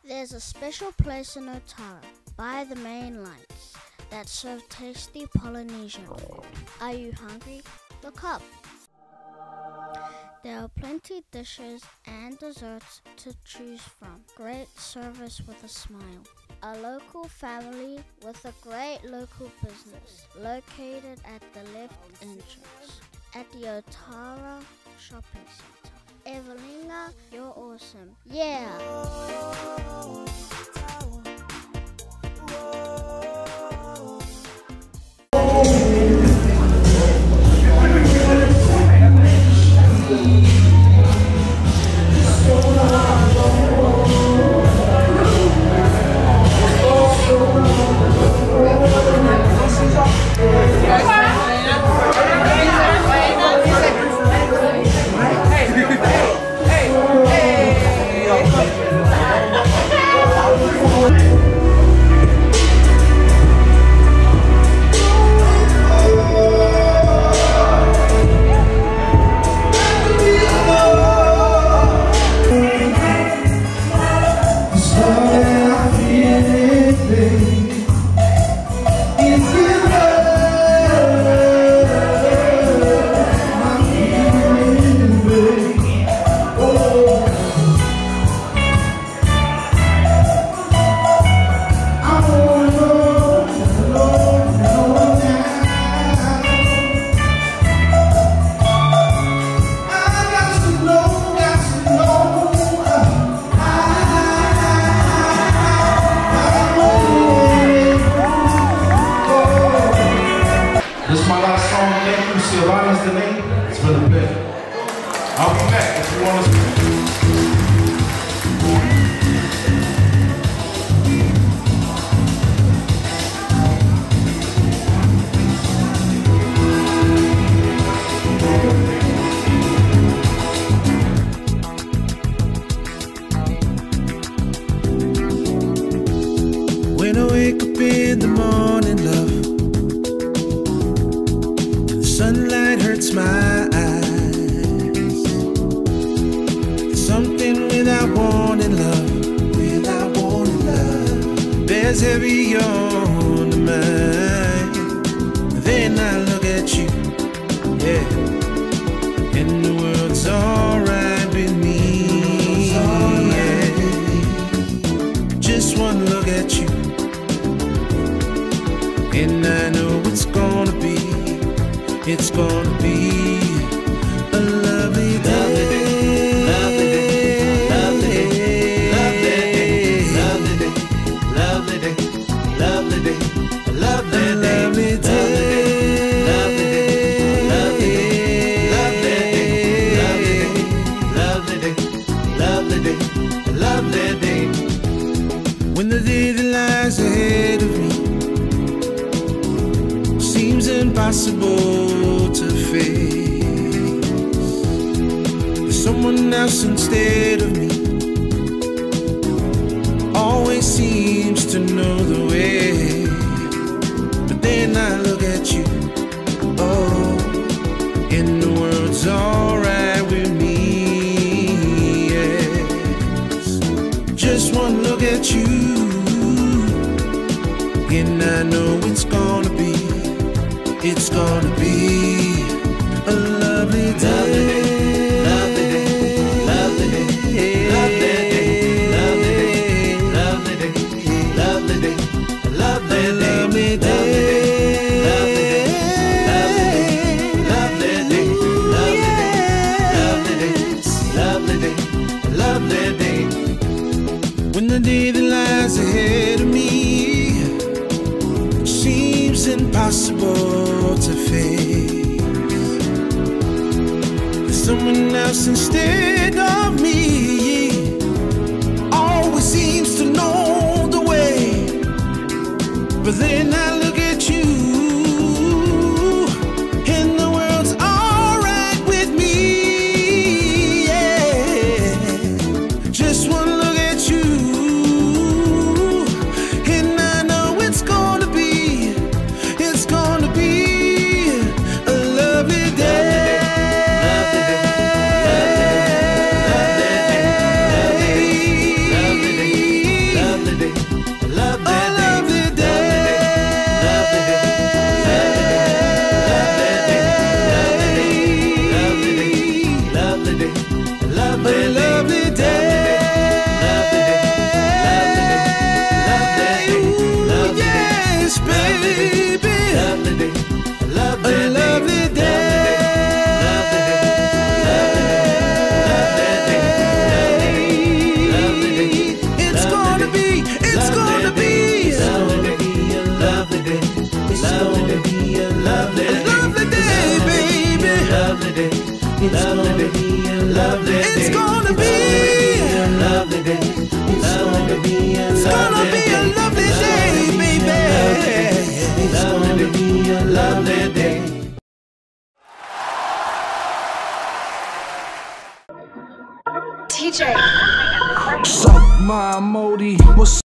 There's a special place in Otara, by the main lights, that serve tasty Polynesian food. Are you hungry? Look up. There are plenty dishes and desserts to choose from. Great service with a smile. A local family with a great local business located at the left entrance at the Otara Shopping Center. Evelina, you're awesome. Yeah! This is my last song. Thank you. Silvana's the name. It's been a pleasure. I'll be back if you want to. When I wake up in the morning, love, sunlight hurts my eyes. Something without warning, love, without warning, love, bears heavy on the mind. Then I look at you, yeah, and the world's alright with me, yeah. Just one look at you, and I know it's gonna be. It's gonna be a lovely day, lovely day, lovely day, lovely day, lovely day, lovely day, lovely day, lovely day, lovely day, lovely day, lovely day. When the day that lies ahead of me seems impossible to face, there's someone else instead of me, always seems to know the way. But then I look at you, oh, and the world's alright with me, yes. Just one look at you, and I know it's gonna be. It's gonna be a lovely day, lovely day, lovely day, lovely day, lovely day, lovely day, lovely day, lovely day, lovely day, lovely day, lovely day. When the day that lies ahead of me seems impossible to face, there's someone else instead of me, always seems to know the way. But then I look at you, and the world's alright with me, yeah. Just one look at you, and I know it's gonna be a lovely day, lovely day, lovely day, lovely day. gonna be a lovely day. It's gonna be a lovely day, baby. It's gonna be a lovely day. TJ. Suck my Modi. What's